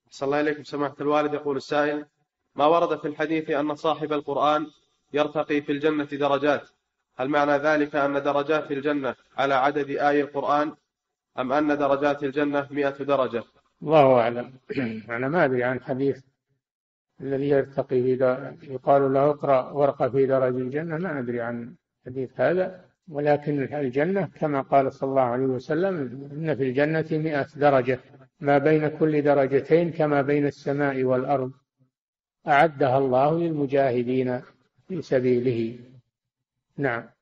صلى الله عليكم سماحة الوالد. يقول السائل: ما ورد في الحديث أن صاحب القرآن يرتقي في الجنة درجات، هل معنى ذلك أن درجات الجنة على عدد آي القرآن، أم أن درجات الجنة 100 درجة؟ الله أعلم. أنا ما أدري عن الحديث الذي يرتقي يقال له اقرأ وارقى في درج الجنة، ما أدري عن الحديث هذا، ولكن الجنة كما قال صلى الله عليه وسلم: إن في الجنة 100 درجة، ما بين كل درجتين كما بين السماء والأرض، أعدها الله للمجاهدين في سبيله. نعم.